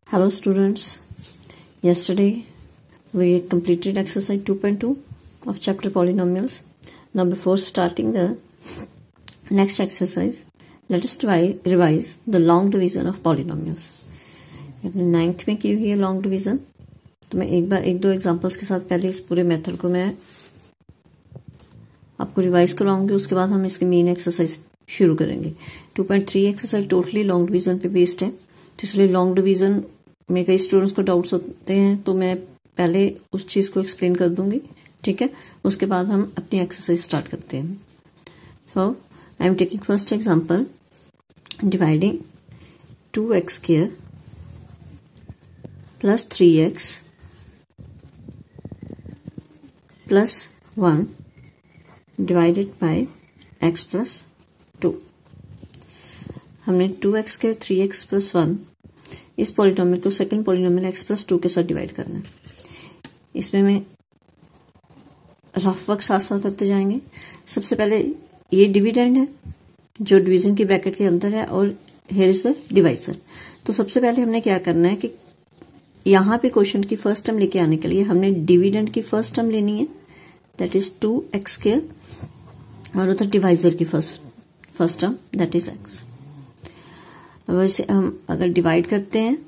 Hello students, yesterday we completed exercise 2.2 of chapter polynomials. Now before starting the next exercise, let us revise the long division of polynomials. अपने 9th में की हुई है long division, तो मैं एक दो एग्जांपल्स के साथ पहले इस पूरे मेथड को मैं आपको रिवाइज करवाऊंगी, उसके बाद हम इसकी मेन एक्सरसाइज शुरू करेंगे। 2.3 एक्सरसाइज टोटली लॉन्ग डिवीजन पे बेस्ड है, तो इसलिए लॉन्ग डिवीजन में कई स्टूडेंट्स को डाउट्स होते हैं, तो मैं पहले उस चीज को एक्सप्लेन कर दूंगी, ठीक है। उसके बाद हम अपनी एक्सरसाइज स्टार्ट करते हैं। So I am taking first example, dividing 2x square plus 3x plus 1 divided by x plus 2। हमने 2x स्क्वायर 3x प्लस 1 इस पॉलिनोमियल को सेकंड पॉलिनोमियल x प्लस 2 के साथ डिवाइड करना है। इसमें मैं रफ वर्क साथ साथ करते जाएंगे। सबसे पहले ये डिविडेंड है जो डिवीजन की ब्रैकेट के अंदर है, और हियर इज द डिवाइजर। तो सबसे पहले हमने क्या करना है कि यहाँ पे क्वेश्चन की फर्स्ट टर्म लेके आने के लिए हमने डिविडेंड की फर्स्ट टर्म लेनी है, दैट इज 2x स्क्वायर, और उधर डिवाइजर की first term that is x। अब इसे हम अगर डिवाइड करते हैं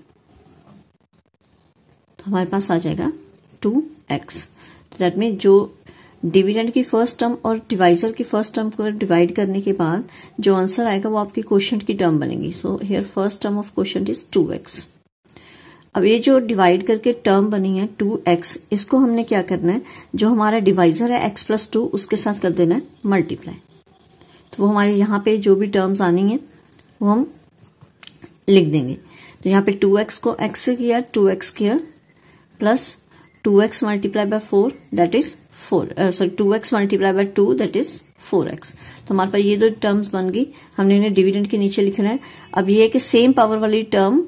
तो हमारे पास आ जाएगा 2x। तो दैट मीन जो डिविडेंड की फर्स्ट टर्म और डिवाइजर की फर्स्ट टर्म को डिवाइड करने के बाद जो आंसर आएगा वो आपकी क्वोशिएंट की टर्म बनेगी। So here first term of quotient is 2x। अब ये जो डिवाइड करके टर्म बनी है 2x, इसको हमने क्या करना है, जो हमारा डिवाइजर है x प्लस 2 उसके साथ कर देना है मल्टीप्लाई। तो वो हमारे यहाँ पे जो भी टर्म्स आनी है वो हम लिख देंगे। तो यहाँ पे 2x को x से किया 2x square plus 2x multiply by 4 that is 2x multiply by 2 that is 4x। तो हमारे पास ये दो टर्म्स बन गई, हमने इन्हें डिविडेंड के नीचे लिखना है। अब ये है कि सेम पावर वाली टर्म,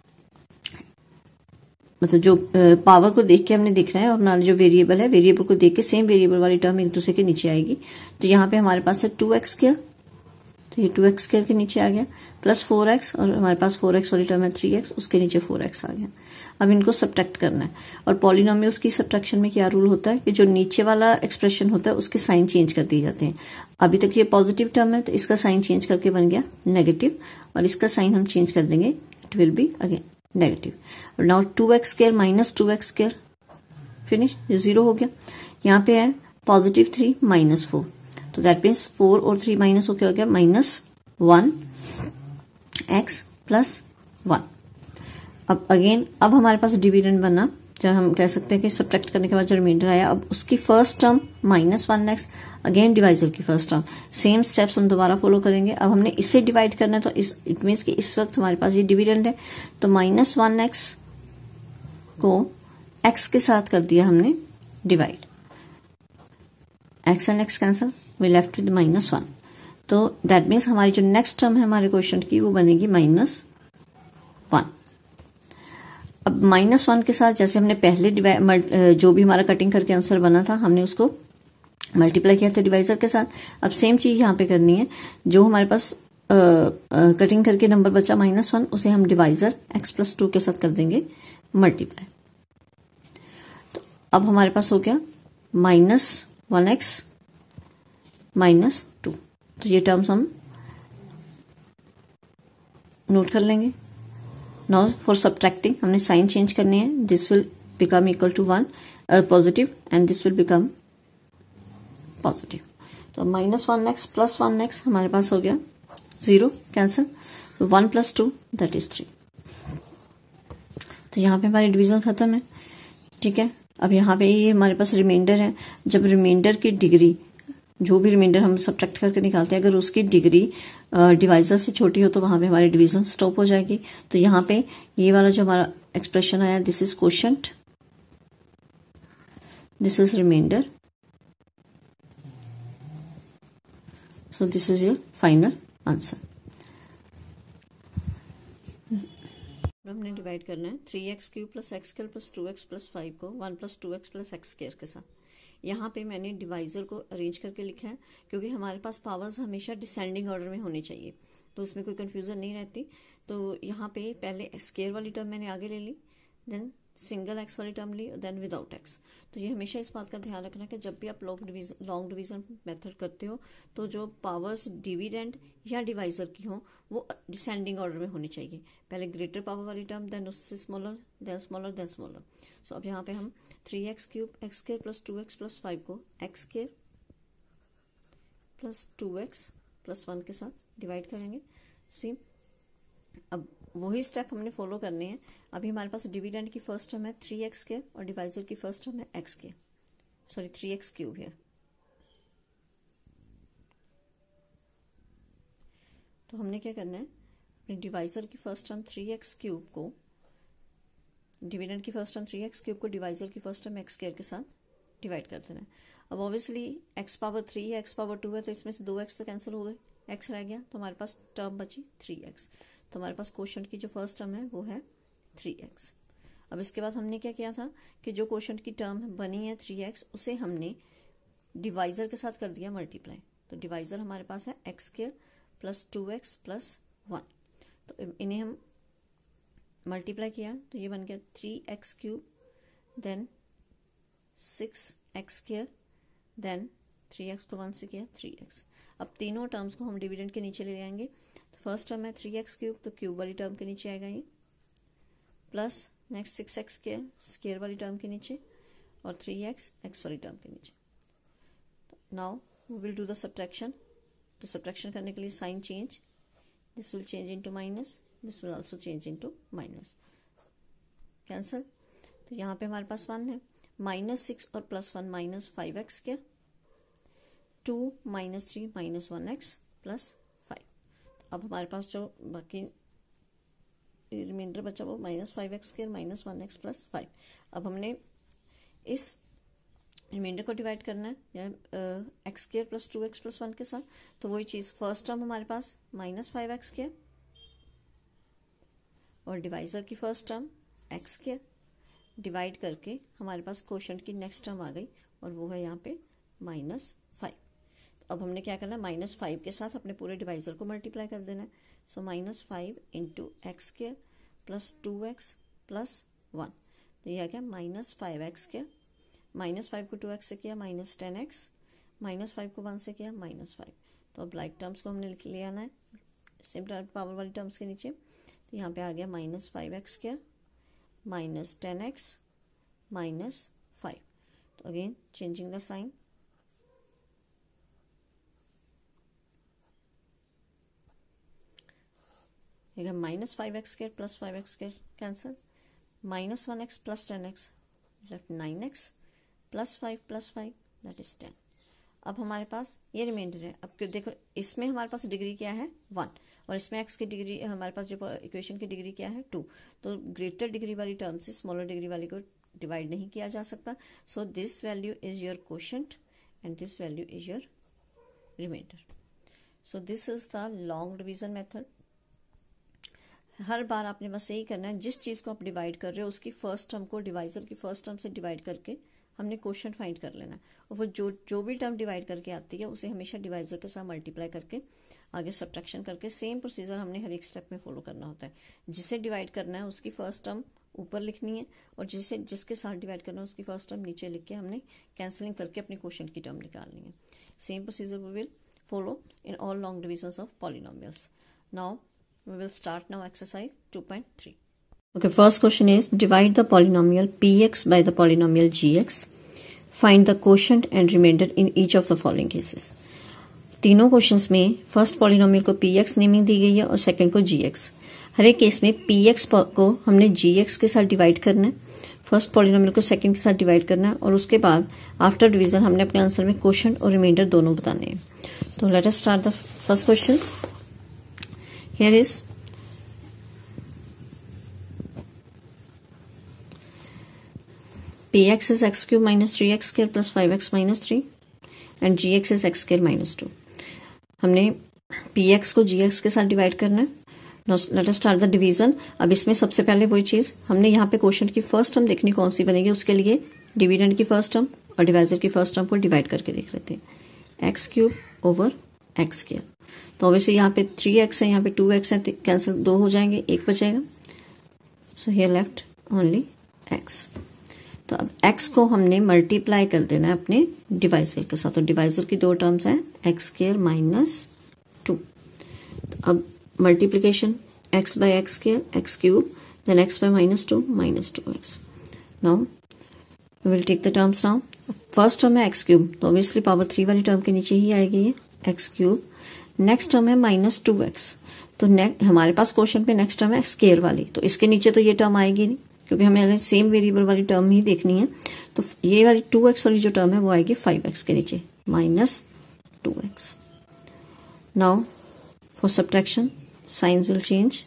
मतलब जो पावर को देख के हमने देखना है, और हमारा जो वेरिएबल है वेरिएबल को देख के सेम वेरिएबल वाली टर्म एक दूसरे के नीचे आएगी। तो यहाँ पे हमारे पास है 2x स्क्वायर, तो ये 2x स्क्वायर के नीचे आ गया, प्लस 4x, और हमारे पास 4x वाली टर्म है 3x, उसके नीचे 4x आ गया। अब इनको सब्ट्रैक्ट करना है, और पॉलिनोमियल्स की सब्ट्रैक्शन में क्या रूल होता है कि जो नीचे वाला एक्सप्रेशन होता है उसके साइन चेंज कर दिए जाते हैं। अभी तक ये पॉजिटिव टर्म है तो इसका साइन चेंज करके बन गया नेगेटिव, और इसका साइन हम चेंज कर देंगे, it will be again negative. और now 2x square minus 2x square, finish, ये 0 हो गया। यहाँ पे है पॉजिटिव 3 माइनस 4, तो दैट मीन्स 4 और 3 माइनस हो क्या हो गया, -1x प्लस 1। अब अगेन अब हमारे पास डिविडेंड बना, जब हम कह सकते हैं कि सब्ट्रैक्ट करने के बाद जो रिमाइंडर आया, अब उसकी first term -1x, again divisor की फर्स्ट टर्म, सेम स्टेप्स हम दोबारा फॉलो करेंगे। अब हमने इसे डिवाइड करना है, तो इट मीन्स कि इस वक्त हमारे पास ये डिविडेंड है, तो -1x को x के साथ कर दिया हमने divide, x and x cancel, we left with -1। तो दैट मीन्स हमारी जो नेक्स्ट टर्म है हमारे क्वेश्चन की वो बनेगी -1। अब -1 के साथ जैसे हमने पहले जो भी हमारा कटिंग करके आंसर बना था हमने उसको मल्टीप्लाई किया था डिवाइजर के साथ। अब सेम चीज यहाँ पे करनी है, जो हमारे पास कटिंग करके नंबर बचा -1, उसे हम डिवाइजर x प्लस 2 के साथ कर देंगे मल्टीप्लाई। तो अब हमारे पास हो गया -1x -2। तो ये टर्म्स हम नोट कर लेंगे। नाउ फॉर सब्ट्रैक्टिंग हमने साइन चेंज करने हैं, this will become equal to 1 positive, and this will become positive. तो -1x प्लस 1x हमारे पास हो गया 0 कैंसिल, तो 1 प्लस 2 दैट इज 3। तो यहाँ पे हमारी डिवीजन खत्म है, ठीक है। अब यहाँ पे ये हमारे पास रिमाइंडर है। जब रिमाइंडर की डिग्री, जो भी रिमाइंडर हम सब्ट्रैक्ट करके निकालते हैं, अगर उसकी डिग्री डिवाइजर से छोटी हो तो वहां पे हमारी डिवीजन स्टॉप हो जाएगी। तो यहाँ पे ये वाला जो हमारा एक्सप्रेशन आया, this is quotient, this is reminder, so this is your final answer। हमने डिवाइड करना है 3x cube plus x square plus 2x plus 5 को 1 plus 2x plus x square के साथ। यहाँ पे मैंने डिवाइजर को अरेंज करके लिखा है, क्योंकि हमारे पास पावर्स हमेशा डिसेंडिंग ऑर्डर में होनी चाहिए। तो इसमें कोई कंफ्यूजन नहीं रहती। तो यहाँ पे पहले स्क्वायर वाली टर्म मैंने आगे ले ली, देन सिंगल एक्स वाली टर्म ली, देन विदाउट एक्स। तो ये हमेशा इस बात का ध्यान रखना कि जब भी आप लॉन्ग डिवीजन मेथड करते हो तो जो पावर्स डिविडेंड या डिवाइजर की हो वो डिसेंडिंग ऑर्डर में होनी चाहिए। पहले ग्रेटर पावर वाली टर्म, देन उससे smaller, then smaller, then smaller. So अब यहाँ पे हम 3x³ x² plus 2x plus 5 को x² प्लस 2x प्लस 1 के साथ डिवाइड करेंगे। सी अब वही स्टेप हमने फॉलो करने हैं। अभी हमारे पास डिविडेंड की फर्स्ट टर्म है 3x² और डिवाइजर की फर्स्ट टर्म है x², सॉरी 3x³ है। तो हमने क्या करना है, अपने डिवाइजर की फर्स्ट टर्म 3x³ को, डिविडेंड की फर्स्ट टर्म 3x³ को डिवाइजर की फर्स्ट टर्म x² के साथ डिवाइड कर देना है। अब ऑब्वियसली x पावर 3 है, x पावर 2 है, तो इसमें से 2x तो कैंसिल हो गए, x रह गया, तो हमारे पास टर्म बची 3x। तो हमारे पास क्वोशंट की जो फर्स्ट टर्म है वो है 3x। अब इसके बाद हमने क्या किया था कि जो क्वोशंट की टर्म बनी है 3x, उसे हमने डिवाइजर के साथ कर दिया मल्टीप्लाई। तो डिवाइजर हमारे पास है x² प्लस 2x प्लस 1। तो इन्हें हम मल्टीप्लाई किया तो ये बन गया 3x³, then 6x², then 3x को 1 से किया 3x। अब तीनों टर्म्स को हम डिविडेंड के नीचे ले आएंगे। तो फर्स्ट टर्म है 3x³, तो क्यूब वाली टर्म के नीचे आएगा ये, प्लस नेक्स्ट 6x² स्क्वायर वाली टर्म के नीचे, और 3x x वाली टर्म के नीचे। Now we will do the subtraction. तो सब्ट्रैक्शन करने के लिए sign change, this will change into minus, this will also change into minus, cancel. तो यहाँ पे हमारे पास 1 है, -6 और +1 -5x², 2 -3 -1x प्लस 5। अब हमारे पास जो बाकी रिमाइंडर बचा वो -5x² -1x प्लस 5। अब हमने इस रिमाइंडर को डिवाइड करना है या x² प्लस 2x प्लस 1 के साथ। तो वही चीज, फर्स्ट टर्म हमारे पास -5x² और डिवाइजर की फर्स्ट टर्म x² डिवाइड करके हमारे पास क्वोशंट की नेक्स्ट टर्म आ गई और वो है यहाँ पे -5। अब हमने क्या करना है, -5 के साथ अपने पूरे डिवाइजर को मल्टीप्लाई कर देना है। So -5 into x² plus 2x plus 1। तो यह आ गया -5x², -5 को 2x से किया -10x, -5 को 1 से किया -5। तो अब लाइक टर्म्स को हमने ले आना है सेम पावर वाली टर्म्स के नीचे। तो यहाँ पे आ गया -5x² -10x -5। तो again changing the sign, -5x² plus 5x² cancel, -1x plus 10x left 9x plus 5 plus 5 that is 10। अब हमारे पास ये रिमाइंडर है। अब देखो इसमें हमारे पास डिग्री क्या है 1 और इसमें x की डिग्री, हमारे पास जो इक्वेशन की डिग्री क्या है 2। तो ग्रेटर डिग्री वाली टर्म से स्मॉलर डिग्री वाली को डिवाइड नहीं किया जा सकता। So this value is your quotient and this value is your reminder. So this is the long division method. हर बार आपने बस यही करना है, जिस चीज को आप डिवाइड कर रहे हो उसकी फर्स्ट टर्म को डिवाइजर की फर्स्ट टर्म से डिवाइड करके हमने क्वोशंट फाइंड कर लेना है। और वो जो भी टर्म डिवाइड करके आती है उसे हमेशा डिवाइजर के साथ मल्टीप्लाई करके आगे सब्ट्रैक्शन करके सेम प्रोसीजर हमने हर एक स्टेप में फॉलो करना होता है। जिसे डिवाइड करना है उसकी फर्स्ट टर्म ऊपर लिखनी है और जिसके साथ डिवाइड करना है उसकी फर्स्ट टर्म नीचे लिख के हमने कैंसिलिंग करके अपनी क्वोशंट की टर्म निकालनी है। Same procedure we will follow in all long divisions of polynomials. Now we will start now exercise 2.3. Okay, first question is divide the polynomial px by the polynomial gx. Find the quotient and remainder in each of the following cases. तीनों questions में first polynomial को px naming दी गई है और second को gx। हर एक case में px को हमने gx के साथ डिवाइड करना है, फर्स्ट पॉलिनोमियल को सेकंड के साथ डिवाइड करना है और उसके बाद आफ्टर डिवीजन हमने अपने आंसर में क्वोशंट और रिमाइंडर दोनों बताने हैं। तो let us start the first question. Here is px is x³ minus 3x² plus 5x minus 3 and gx is x² minus 2। हमने px को gx के साथ डिवाइड करना है। Let us start the division. अब इसमें सबसे पहले वही चीज हमने यहाँ पे क्वोशंट की फर्स्ट टर्म देखनी कौन सी बनेगी, उसके लिए डिविडेंड की फर्स्ट टर्म और डिवाइजर की फर्स्ट टर्म को डिवाइड करके देख लेते हैं। x³ over x²। तो ऑब्वियसली यहाँ पे 3x है, यहाँ पे 2x है, तो कैंसिल 2 हो जाएंगे, 1 बचेगा। So here left only x। तो अब x को हमने मल्टीप्लाई कर देना है अपने डिवाइजर के साथ। तो डिवाइजर की दो टर्म्स हैं x² माइनस 2। तो अब multiplication x by x² x³ then x by minus 2 minus 2x। Now we will take the terms now. First term है x³, तो ऑब्वियसली पावर 3 वाली टर्म के नीचे ही आएगी ये x³। नेक्स्ट टर्म है माइनस 2x, तो हमारे पास क्वेश्चन पे नेक्स्ट टर्म है स्केयर वाली, तो इसके नीचे तो ये टर्म आएगी नहीं क्योंकि हमें सेम वेरिएबल वाली टर्म ही देखनी है। तो ये वाली 2x वाली जो टर्म है वो आएगी 5x के नीचे minus 2x। Now for subtraction signs will change,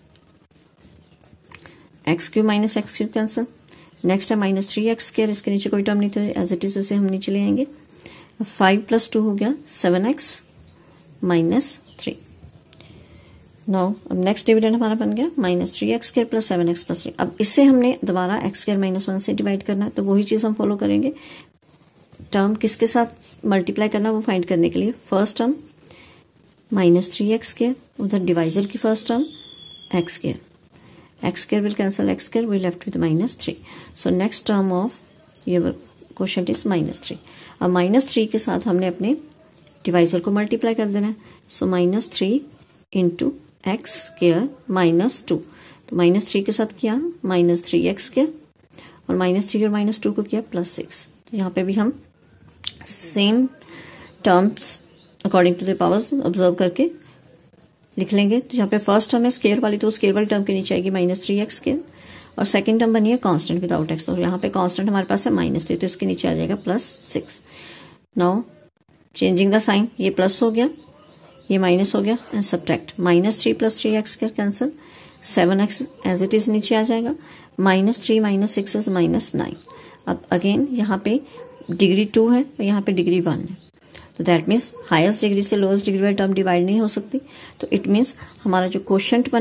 x³ minus x³ cancel. Next है माइनस 3x स्केयर, इसके नीचे कोई टर्म नहीं था, एज इट इज इसे हम नीचे ले आएंगे। 5 + 2 हो गया 7x माइनस 3। नाउ अब नेक्स्ट डिविडेंड हमारा बन गया minus 3x square plus 7x plus 3। अब इससे हमने दोबारा x स्केयर माइनस 1 से डिवाइड करना है, तो वही चीज हम फॉलो करेंगे। टर्म किसके साथ मल्टीप्लाई करना वो फाइंड करने के लिए first term minus 3x square, उधर डिवाइजर की first term x square, x square will cancel x square, we left with minus 3. So next term of your question is minus 3. अब minus 3 के साथ हमने अपने डिवाइजर को मल्टीप्लाई कर देना है। So minus 3 into x square minus 2, तो माइनस 3 के साथ किया माइनस 3x स्क्वायर और माइनस 3 और माइनस 2 को किया प्लस 6। तो यहाँ पे भी हम same terms according to the powers observe करके लिख लेंगे। तो यहाँ पे फर्स्ट टर्म है स्केयर वाली, तो स्केयर वाली टर्म के नीचे आएगी माइनस 3x स्केयर, और सेकंड टर्म बनी है कांस्टेंट विदाउट x, तो यहाँ पे कांस्टेंट हमारे पास है माइनस 3, तो इसके नीचे आ जाएगा plus 6। Now changing the sign, ये प्लस हो गया ये माइनस हो गया and subtract minus 3 plus 3x square cancel, 7x as it is नीचे आ जाएगा, माइनस 3 माइनस 6 इज माइनस 9। अब अगेन यहाँ पे डिग्री 2 है और यहाँ पे डिग्री 1 है, तो दैट मीन्स हाईएस्ट डिग्री से लोएस्ट डिग्री वाली टर्म डिवाइड नहीं हो सकती। तो इट मीन्स हमारा जो क्वोशंट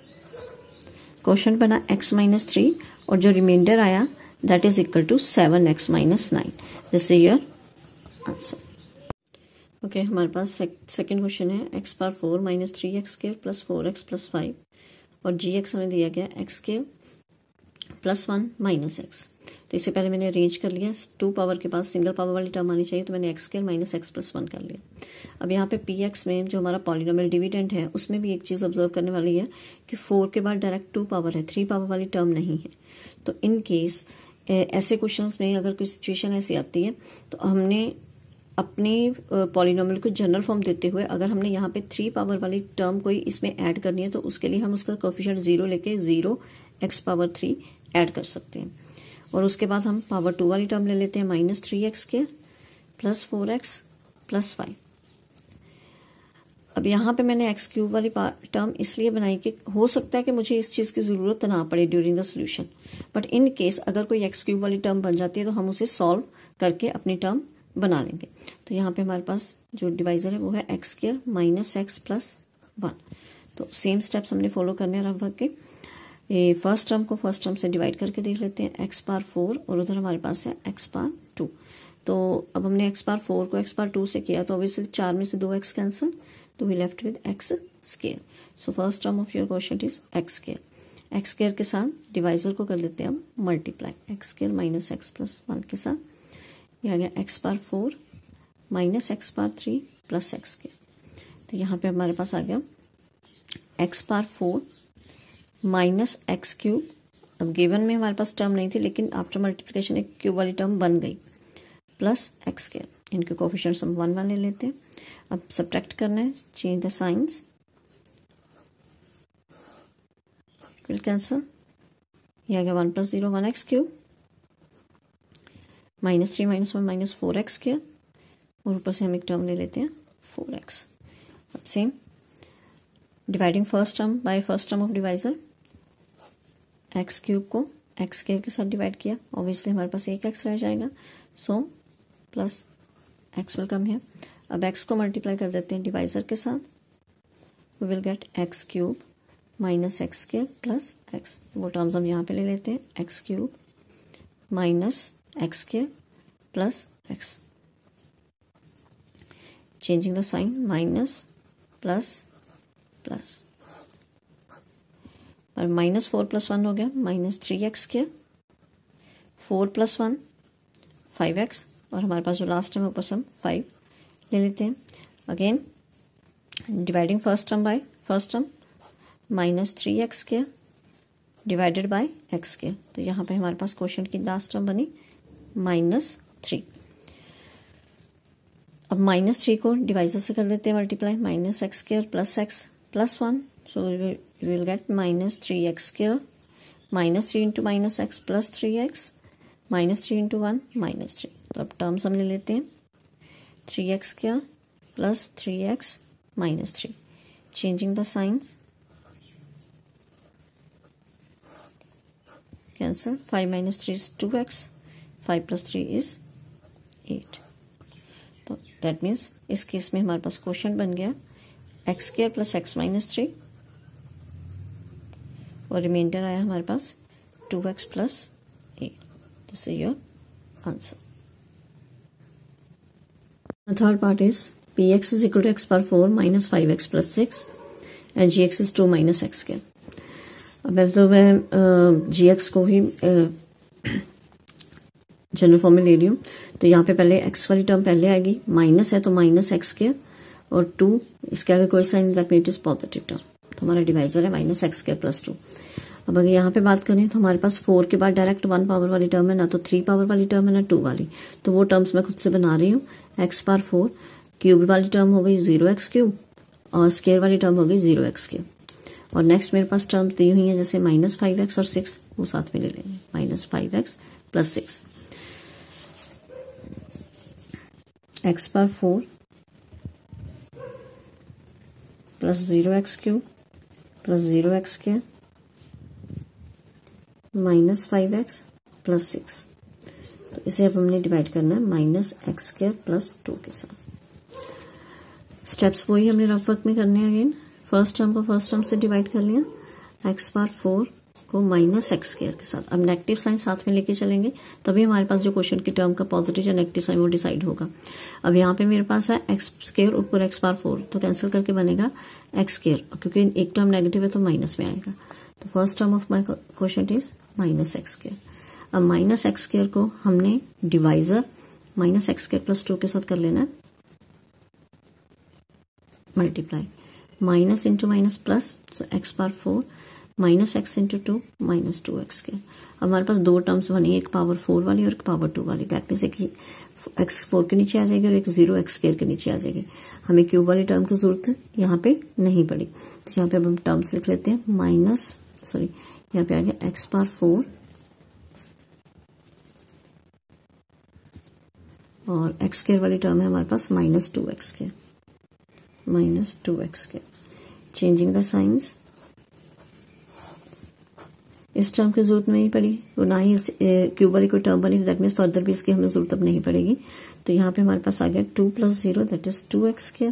बना x माइनस 3 और जो रिमाइंडर आया that is equal to 7x minus 9। This is your answer. Okay, हमारे पास सेकेंड क्वेश्चन है x power 4 minus 3x square plus 4x plus 5 और gx हमें दिया गया x square plus 1 minus x। तो इससे पहले मैंने अरेंज कर लिया, 2 पावर के पास सिंगल पावर वाली टर्म आनी चाहिए, तो मैंने x square minus x plus 1 कर लिया। अब यहाँ पे px में जो हमारा पॉलिनोमियल डिविडेंड है उसमें भी एक चीज ऑब्जर्व करने वाली है कि 4 के बाद डायरेक्ट 2 पावर है, 3 पावर वाली टर्म नहीं है। तो इन केस ऐसे क्वेश्चंस में अगर कोई सिचुएशन ऐसी आती है तो हमने अपनी पॉलिनोमियल को जनरल फॉर्म देते हुए अगर हमने यहाँ पे 3 पावर वाली टर्म कोई इसमें ऐड करनी है तो उसके लिए हम उसका कोएफिशिएंट 0 लेके 0x पावर 3 ऐड कर सकते हैं, और उसके बाद हम पावर 2 वाली टर्म ले लेते हैं minus 3x square plus 4x plus 5। अब यहाँ पे मैंने x क्यूब वाली टर्म इसलिए बनाई कि हो सकता है कि मुझे इस चीज की जरूरत ना पड़े during the solution, but in case अगर कोई x क्यूब वाली टर्म बन जाती है तो हम उसे सॉल्व करके अपनी टर्म बना लेंगे। तो यहाँ पे हमारे पास जो डिवाइजर है वो है x square minus x plus 1। तो सेम स्टेप्स हमने फॉलो करने हैं रफ के। ये फर्स्ट टर्म को फर्स्ट टर्म से डिवाइड करके देख लेते हैं, x पावर 4 और उधर हमारे पास है x पावर 2। तो अब हमने x पावर 4 को x पावर 2 से किया तो ऑब्वियसली 4 में से 2x कैंसिल, तो we left with x square. So first term of your question is x square. x square के साथ डिवाइजर को कर लेते हैं हम multiply, x square minus x plus 1 के साथ ये आ गया x power 4 minus x power 3 plus x square. तो यहाँ पे हमारे पास आ गया x power 4 minus x cube. अब गिवन में हमारे पास टर्म नहीं थी लेकिन आफ्टर मल्टीप्लिकेशन एक क्यूब वाली टर्म बन गई प्लस x स्क्वायर। इनके कोएफिशिएंट्स हम 1 1 ले लेते हैं। अब सब्ट्रैक्ट करना है, change the signs, will cancel, ये आ गया 1 plus 0 1x cube minus 3 minus 1 minus 4x square, और ऊपर से हम एक टर्म ले लेते हैं 4x। अब same dividing first term by first term of divisor, x cube को x स्क्वायर के साथ डिवाइड किया, ऑब्वियसली हमारे पास एक x रह जाएगा, so plus x will come here. अब x को मल्टीप्लाई कर देते हैं डिवाइजर के साथ, we will get x cube minus x square plus x। वो टर्म्स हम यहाँ पे ले लेते हैं, x cube minus x square plus x, changing the sign minus plus plus और -4 + 1 हो गया -3x², 4 + 1 5x, और हमारे पास जो लास्ट टर्म है ऊपर हम 5 ले लेते हैं. Again dividing first term by first term -3x² divided by x². तो यहाँ पे हमारे पास क्वेश्चन की लास्ट टर्म बनी -3. अब -3 को डिवाइजर से कर लेते हैं multiply, -x² + x + 1, so we will get -3x², -3 × -x + 3x, -3 × 1 -3. तो अब टर्म्स हम ले लेते हैं 3x² + 3x -3. Changing the signs, cancel. 5 - 3 is 2x, 5 + 3 is 8. तो दैट मीन्स इस केस में हमारे पास क्वेश्चन बन गया x² + x -3, और रिमाइंडर आया हमारे पास 2x + 8. This is your answer. Third part is px is equal to x⁴ - 5x + 6 and gx is 2 - x². अब तो मैं gx को ही जनरल फॉर्म में ले रही हूँ. तो यहाँ पे पहले x वाली टर्म पहले आएगी, माइनस है तो -x², और 2 इसके आगे कोई sign, that means it is positive term. तो हमारा डिवाइजर है -x² + 2. अब अगर यहाँ पे बात करें तो हमारे पास 4 के बाद डायरेक्ट 1 पावर वाली टर्म है, ना तो 3 पावर वाली टर्म है ना 2 वाली. तो वो टर्म्स मैं खुद से बना रही हूँ. x⁴ क्यूब वाली टर्म हो गई 0x³ और स्क्वायर वाली टर्म हो गई 0x³. और नेक्स्ट मेरे पास टर्म्स दी हुई है जैसे -5x और 6, वो साथ में ले लेंगे. -5x + 6, x⁴ + 0x³ + 0x² -5x + 6. तो इसे अब हमने डिवाइड करना है -x² + 2 के साथ. स्टेप्स वही हमने रफ वर्क में करने हैं. अगेन फर्स्ट टर्म को फर्स्ट टर्म से डिवाइड कर लिया, x⁴ को -x² के साथ. अब नेगेटिव साइन साथ में लेके चलेंगे, तभी हमारे पास जो क्वेश्चन की टर्म का पॉजिटिव या नेगेटिव साइन वो डिसाइड होगा. अब यहाँ पे मेरे पास है x² ऊपर x⁴, तो कैंसिल करके बनेगा x², क्योंकि एक टर्म नेगेटिव है तो माइनस में आएगा. तो first term of my question is -x². अब -x² को हमने डिवाइजर -x² + 2 के साथ कर लेना है multiply, minus into minus plus, x⁴ -x × 2 -2x². अब हमारे पास दो टर्म्स बनी, एक पावर 4 वाली और एक पावर 2 वाली. दैट मीन्स एक x⁴ के नीचे आ जाएगी और एक 0x² के नीचे आ जाएगी. हमें क्यूब वाली टर्म की जरूरत यहाँ पे नहीं पड़ी. तो यहाँ पे अब हम टर्म्स लिख लेते हैं यहाँ पे आ गया x⁴ और x² वाली टर्म है हमारे पास -2x². चेंजिंग द साइंस, इस टर्म की जरूरत नहीं पड़ी, तो ना ही क्यूब वाली कोई टर्म बनी, दैट मीन्स फर्दर भी इसकी हमें जरूरत अब नहीं पड़ेगी. तो यहाँ पे हमारे पास आ गया 2 + 0 दैट इज 2x²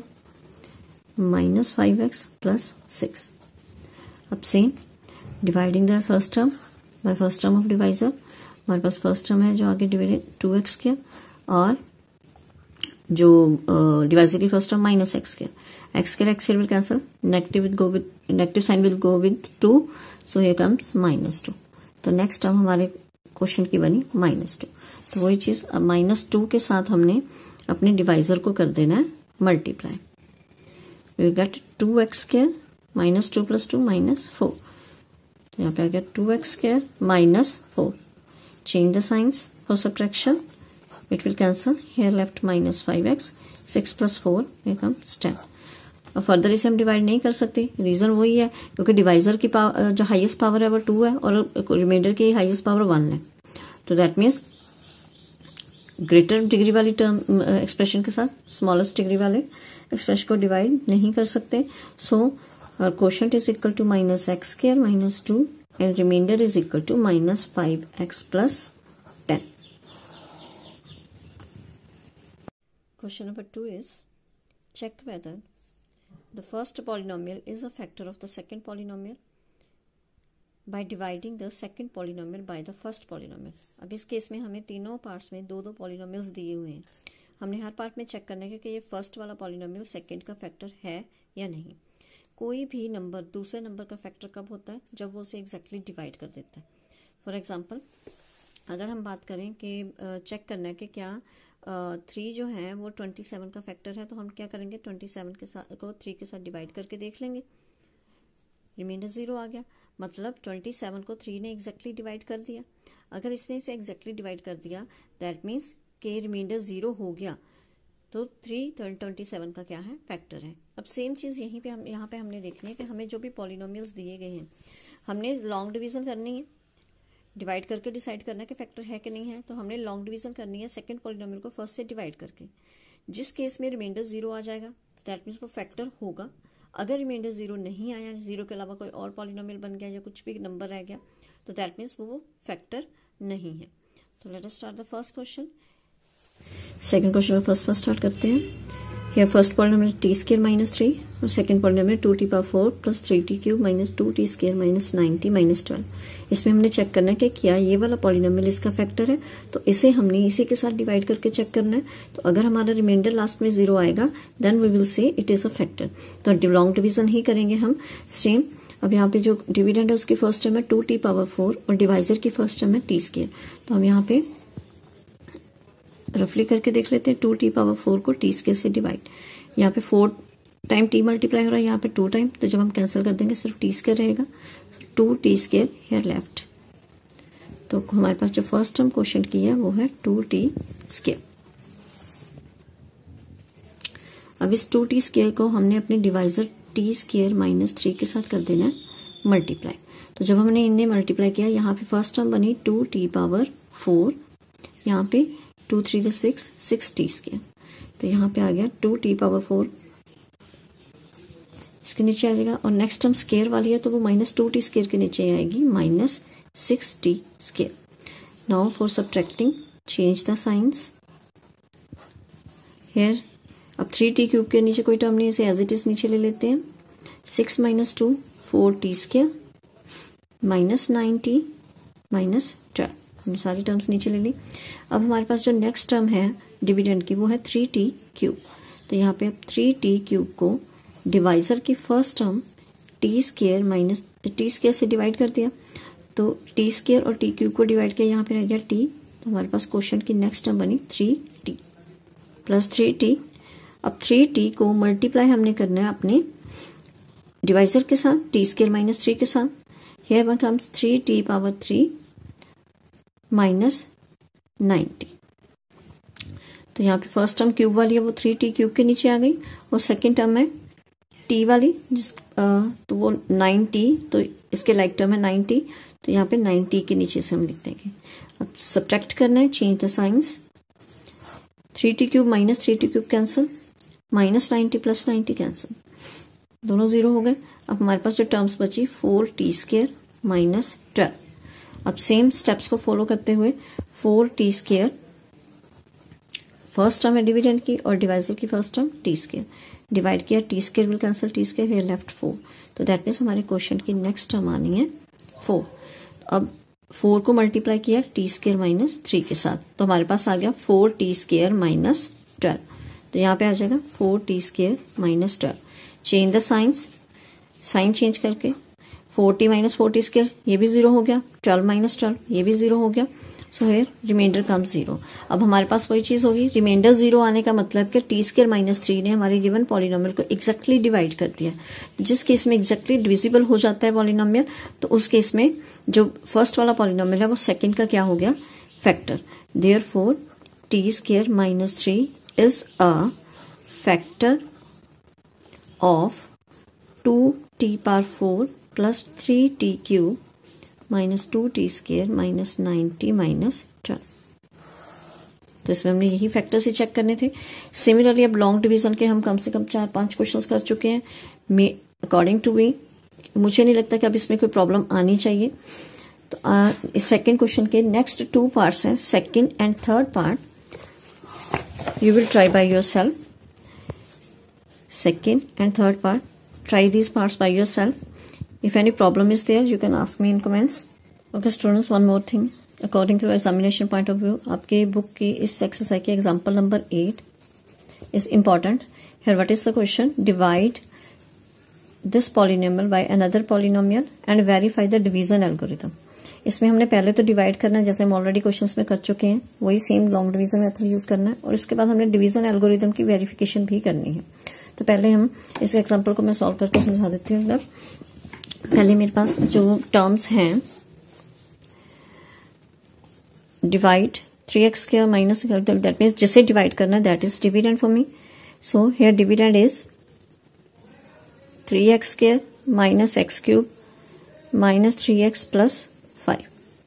-5x + 6. अब same dividing the first term by first term of divisor. हमारे पास फर्स्ट टर्म है जो आगे डिवाइडेड 2x² और जो डिवाइजर की first term -x². x² will cancel, negative sign will go with 2, so here comes -2. तो नेक्स्ट टर्म हमारे क्वेश्चन की बनी -2. तो वही चीज अब -2 के साथ हमने अपने डिवाइजर को कर देना है मल्टीप्लाई. We get 2x² -2 + 2 -4. तो यहाँ पे आ गया 2x² -4. Change the signs for subtraction, it will cancel, here left -5x, 6 + 4 here comes 10. और फर्दर इसे हम डिवाइड नहीं कर सकते, रीजन वही है क्योंकि डिवाइजर की जो हाईएस्ट पावर है वो 2 है और रिमाइंडर की हाईएस्ट पावर 1 है. तो दैट मीन्स ग्रेटर डिग्री वाली टर्म एक्सप्रेशन के साथ स्मॉलेस्ट डिग्री वाले एक्सप्रेशन को डिवाइड नहीं कर सकते. So quotient is equal to -x² -2 and remainder is equal to -5x + 10. Question number 2 is, check whether the first polynomial is a factor of the second polynomial by dividing the second polynomial by the first polynomial. अब इस case में हमें तीनों parts में दो polynomials दिए हुए हैं. हमने हर पार्ट में चेक करना है कि ये फर्स्ट वाला पॉलिनोमियल सेकंड का फैक्टर है या नहीं। कोई भी नंबर दूसरे नंबर का फैक्टर कब होता है, जब वो उसे एग्जैक्टली डिवाइड कर देता है। फॉर एग्जांपल अगर हम बात करें कि चेक करना है कि क्या 3 जो है वो 27 का फैक्टर है, तो हम क्या करेंगे, 27 के साथ को 3 के साथ डिवाइड करके देख लेंगे, रिमाइंडर 0 आ गया, मतलब 27 को 3 ने एग्जैक्टली डिवाइड कर दिया। अगर इसने इसे एग्जैक्टली डिवाइड कर दिया दैट मीन्स के रिमाइंडर 0 हो गया, तो 3 27 का क्या है, फैक्टर है। अब सेम चीज़ यहीं पे हम यहाँ पे हमने देखनी है कि हमें जो भी पॉलिनोमियल्स दिए गए हैं हमने लॉन्ग डिवीजन करनी है, डिवाइड करके डिसाइड करना है कि फैक्टर है कि नहीं है। तो हमने लॉन्ग डिवीजन करनी है सेकंड पॉलिनोमियल को फर्स्ट से डिवाइड करके। जिस केस में रिमाइंडर 0 आ जाएगा दैट मीन्स वो फैक्टर होगा। अगर रिमाइंडर 0 नहीं आया, 0 के अलावा कोई और पॉलिनोमियल बन गया या कुछ भी नंबर रह गया, तो दैट मीन्स वो फैक्टर नहीं है। तो let us start the first question. Second question में फर्स्ट स्टार्ट करते हैं। Here first polynomial t square minus 3 और second polynomial 2t power 4 plus 3t cube minus 2t square minus 90 minus 12। इसमें हमने चेक करना है कि क्या ये वाला पॉलिनोमियल इसका फैक्टर है, तो इसे हमने इसी के साथ डिवाइड करके चेक करना है। तो अगर हमारा रिमाइंडर लास्ट में 0 आएगा then we will say it is a factor. तो लॉन्ग डिवीजन ही करेंगे हम सेम। अब यहाँ पे जो डिविडेंड है उसकी फर्स्ट टर्म है 2t पावर 4 और डिवाइजर की फर्स्ट टर्म है t स्क्वायर। तो हम यहाँ पे रफली करके देख लेते हैं, 2t पावर 4 को t स्क्वायर से डिवाइड। यहाँ पे 4 टाइम t मल्टीप्लाई हो रहा है, यहाँ पे 2 टाइम, तो जब हम कैंसिल कर देंगे सिर्फ t स्क्वायर रहेगा, 2t स्क्वायर हियर लेफ्ट। तो हमारे पास जो फर्स्ट टर्म क्वेश्चन की है वो है 2t स्क्वायर। अब इस 2t स्क्वायर को हमने अपने डिवाइजर t स्क्वायर माइनस 3 के साथ कर देना है मल्टीप्लाई। तो जब हमने इन्हें मल्टीप्लाई किया, यहाँ पे फर्स्ट टर्म बनी 2t पावर 4, यहाँ पे 2 3 6 6t स्क्वायर। तो यहाँ पे आ गया 2t पावर 4, इसके नीचे आ जाएगा, और नेक्स्ट टर्म स्क्वायर वाली है तो वो माइनस 2t स्क्वायर के नीचे आएगी minus 6t square. Now for subtracting change the signs here. अब 3t क्यूब के नीचे कोई टर्म नहीं, इसे एज इट इज नीचे ले लेते हैं। 6 minus 2 4t square minus 9t minus 12, हमने सारी टर्म्स नीचे ले ली। अब हमारे पास जो नेक्स्ट टर्म है डिविडेंड की वो है 3t क्यूब। तो यहाँ पे अब 3t क्यूब को डिवाइजर की first term t square minus t square से डिवाइड कर दिया, तो t स्क्वायर और t क्यूब को डिवाइड किया, यहाँ पे रह गया t। तो हमारे पास क्वेश्चन की नेक्स्ट टर्म बनी 3t प्लस 3t। अब 3t को मल्टीप्लाई हमने करना है अपने डिवाइजर के साथ t स्क्वायर माइनस 3 के साथ। Here one comes 3t power 3 minus 90। तो यहाँ पे फर्स्ट टर्म क्यूब वाली है वो 3t क्यूब के नीचे आ गई, और सेकंड टर्म है t वाली तो वो 9t, तो इसके लाइक टर्म है 90, तो यहाँ पे 90 के नीचे से हम लिख देंगे। अब सब्ट्रैक्ट करना है, change the signs. 3t cube minus 3t cube cancel, minus 90 plus 90 cancel, दोनों 0 हो गए। अब हमारे पास जो टर्म्स बची 4t स्क्वायर माइनस 12। अब सेम स्टेप्स को फॉलो करते हुए 4t स्क्वायर फर्स्ट टर्म है डिविडेंड की और डिवाइजर की first term t square, divide किया, t square will cancel t square, here left 4। तो दैट मीन्स हमारे क्वेश्चन की नेक्स्ट टर्म आनी है 4। अब 4 को मल्टीप्लाई किया t स्क्वायर माइनस 3 के साथ, तो हमारे पास आ गया 4t स्क्वायर माइनस 12। तो यहाँ पे आ जाएगा 4t square minus 12। Change the signs, sign change करके 4t माइनस 4t स्क्वायर ये भी 0 हो गया, 12 माइनस 12 ये भी 0 हो गया। So here remainder come 0। अब हमारे पास वही चीज होगी, रिमाइंडर 0 आने का मतलब कि t स्क्वायर माइनस 3 ने हमारे गिवन पॉलिनोमियल को एग्जैक्टली डिवाइड कर दिया। जिस केस में एग्जैक्टली डिविजिबल हो जाता है पॉलिनोमियल, तो उस केस में जो फर्स्ट वाला पॉलिनोमियल है वो सेकंड का क्या हो गया, factor. Therefore t square minus 3 is a factor of 2t power 4 plus 3t cube minus 2t square minus 90 minus 12। तो इसमें हमने यही फैक्टर से चेक करने थे। सिमिलरली अब लॉन्ग डिवीजन के हम कम से कम 4-5 क्वेश्चंस कर चुके हैं। अकॉर्डिंग टू मी मुझे नहीं लगता कि अब इसमें कोई प्रॉब्लम आनी चाहिए। तो इस सेकेंड क्वेश्चन के नेक्स्ट 2 पार्ट्स हैं, second and third part you will try by yourself. Second and third part, try these parts by yourself. If any problem is there, you can ask me in comments. Okay students, one more thing. According to examination point of view, आपके book की इस exercise के example number 8 is important. Here what is the question? Divide this polynomial by another polynomial and verify the division algorithm. इसमें हमने पहले तो divide करना है, जैसे हम ऑलरेडी क्वेश्चंस में कर चुके हैं, वही same long division method use करना है, और इसके बाद हमने डिवीजन एल्गोरिथम की वेरिफिकेशन भी करनी है। तो पहले हम इस एग्जांपल को मैं सॉल्व करके समझा देती हूँ। मतलब पहले मेरे पास जो टर्म्स हैं, divide 3x square minus, that means जिसे डिवाइड करना है that is dividend for me. So here dividend is 3x square minus x cube minus 3x plus 5।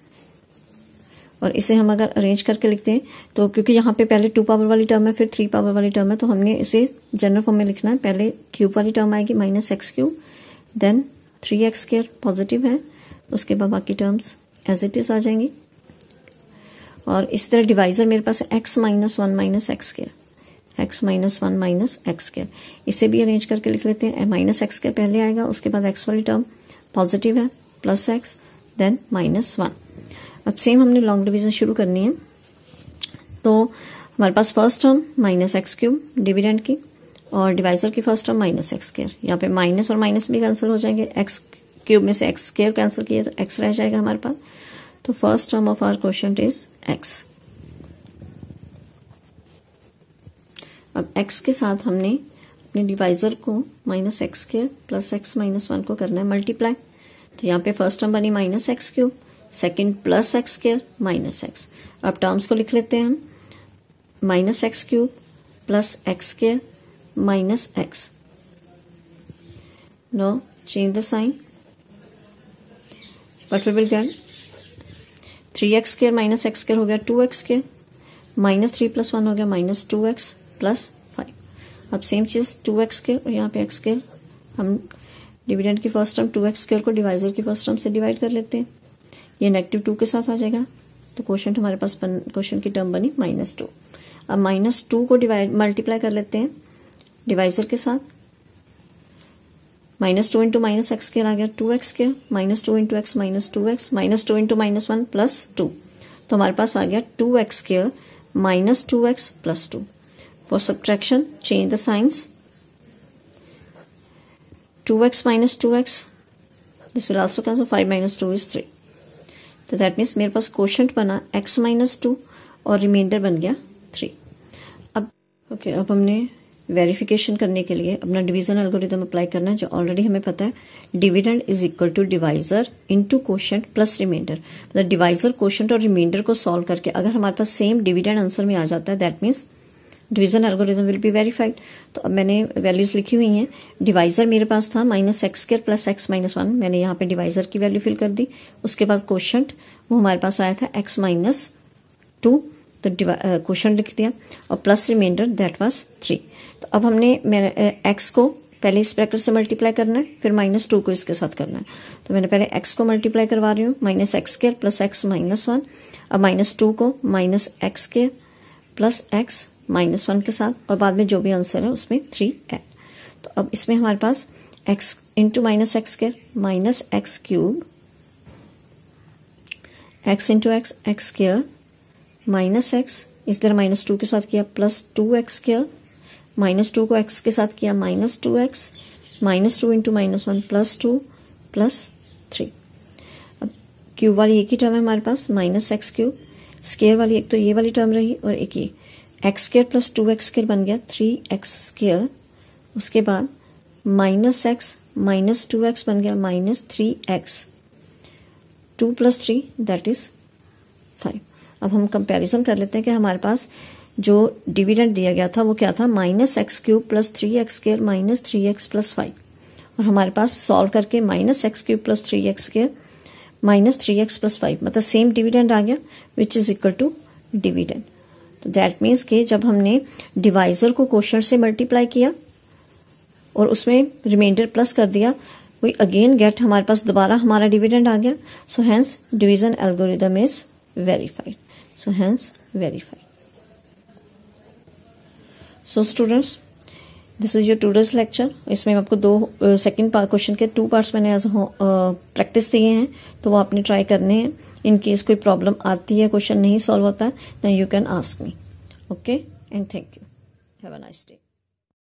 और इसे हम अगर अरेंज करके लिखते हैं तो क्योंकि यहाँ पे पहले 2 पावर वाली टर्म है फिर 3 पावर वाली टर्म है, तो हमने इसे जनरल फॉर्म में लिखना है। पहले क्यूब वाली टर्म आएगी minus x cube, then 3x square positive है, उसके बाद बाकी टर्म्स एज इट इज आ जाएंगी। और इस तरह डिवाइजर मेरे पास है x minus 1 minus x square, x minus 1 minus x square. इसे भी अरेंज करके लिख लेते हैं। माइनस एक्स स्क्वायर पहले आएगा, उसके बाद x वाली टर्म पॉजिटिव है प्लस x, देन माइनस 1। अब सेम हमने लॉन्ग डिवीजन शुरू करनी है। तो हमारे पास first term minus x cube dividend की, और डिवाइजर की first term minus x square. यहाँ पे माइनस और माइनस भी कैंसिल हो जाएंगे, एक्स क्यूब में से एक्स स्क्वायर कैंसिल किया तो एक्स रह जाएगा हमारे पास। तो first term of our question is x. अब एक्स के साथ हमने अपने डिवाइजर को minus x square plus x minus 1 को करना है मल्टीप्लाई। तो यहाँ पे फर्स्ट टर्म बनी minus x cube, second plus x square minus x. अब टर्म्स को लिख लेते हैं हम, minus x cube plus x square minus x. No change the sign, but we will get 3x square minus x square हो गया 2x square, minus 3 plus 1 हो गया माइनस 2x प्लस 5। अब सेम चीज 2x स्क्वायर और यहाँ पे x square, हम डिविडेंड की फर्स्ट टर्म 2x स्क्वायर को डिवाइजर की फर्स्ट टर्म से डिवाइड कर लेते हैं। ये नेगेटिव 2 के साथ आ जाएगा, तो क्वोशंट हमारे पास क्वोशंट की टर्म बनी माइनस 2। अब माइनस 2 को मल्टीप्लाई कर लेते हैं डिवाइजर के साथ। Minus 2 into minus x square आ गया 2x square, minus 2 into x minus 2x, minus 2 into minus 1 plus 2। तो हमारे पास आ गया 2x square minus 2x plus 2। For subtraction change the signs, 2x minus 2x, this will also cancel, 5 minus 2 is 3। तो that means मेरे पास quotient बना x minus 2 और रिमाइंडर बन गया 3। अब अब हमने वेरिफिकेशन करने के लिए अपना डिवीजन एल्गोरिथम अप्लाई करना है, जो ऑलरेडी हमें पता है। Dividend is equal to divisor into quotient plus remainder. मतलब डिवाइजर, क्वोशंट और रिमाइंडर को सॉल्व करके अगर हमारे पास सेम डिविडेंड आंसर में आ जाता है, that means division algorithm will be verified. तो अब मैंने वैल्यूज लिखी हुई हैं। डिवाइजर मेरे पास था minus x square plus x minus 1, मैंने यहाँ पे डिवाइजर की वैल्यू फिल कर दी। उसके बाद क्वोशंट वो हमारे पास आया था x माइनस 2, तो क्वोशंट लिख दिया, और प्लस रिमाइंडर दैट वाज 3। तो अब हमने x को पहले इस ब्रैकेट से मल्टीप्लाई करना है, फिर माइनस 2 को इसके साथ करना है। तो मैंने पहले x को मल्टीप्लाई करवा रही हूँ, minus x square plus x minus 1। अब माइनस 2 को minus x square plus x minus 1 के साथ, और बाद में जो भी आंसर है उसमें 3 ऐड। तो अब इसमें हमारे पास x into minus x square minus x cube, x into x x square minus x, इस तरह माइनस 2 के साथ किया प्लस 2x स्क्वायर, माइनस 2 को x के साथ किया minus 2x, minus 2 into minus 1 plus 2 plus 3। अब क्यूब वाली एक ही टर्म है हमारे पास माइनस एक्स क्यूब, स्क्वायर वाली एक तो ये वाली टर्म रही और एक ये x square plus 2x square बन गया 3x स्क्वायर। उसके बाद माइनस एक्स माइनस 2x बन गया minus 3x, 2 plus 3 that is 5। अब हम कंपैरिजन कर लेते हैं कि हमारे पास जो डिविडेंड दिया गया था वो क्या था, minus x cube plus 3x square minus 3x plus 5, और हमारे पास सॉल्व करके minus x cube plus 3x square minus 3x plus 5, मतलब सेम डिविडेंड आ गया which is equal to dividend. तो दैट मीन्स कि जब हमने डिवाइजर को क्वोशंट से मल्टीप्लाई किया और उसमें रिमाइंडर प्लस कर दिया, वी अगेन गेट, हमारे पास दोबारा हमारा डिविडेंड आ गया। So hence division algorithm is verified. So hence verified. So students, this is your today's lecture. इसमें आपको दो सेकंड क्वेश्चन के 2 पार्ट्स मैंने एज प्रैक्टिस दिए हैं, तो वो आपने ट्राई करने हैं। इन केस कोई प्रॉब्लम आती है, क्वेश्चन नहीं सॉल्व होता है, then you can ask me. Okay and thank you, have a nice day.